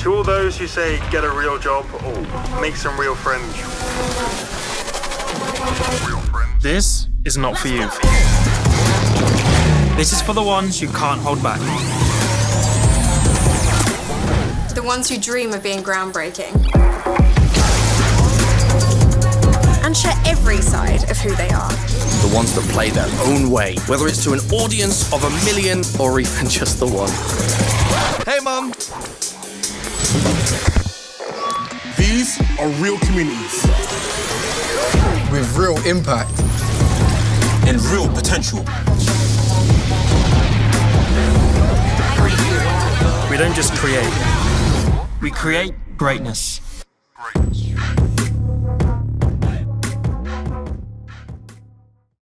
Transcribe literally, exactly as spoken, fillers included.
To all those who say get a real job or make some real friends. This is not for you. This is for the ones who can't hold back. The ones who dream of being groundbreaking. And share every side of who they are. The ones that play their own way, whether it's to an audience of a million or even just the one. Hey, Mum! These are real communities. With real impact. And real potential. We don't just create, we create greatness.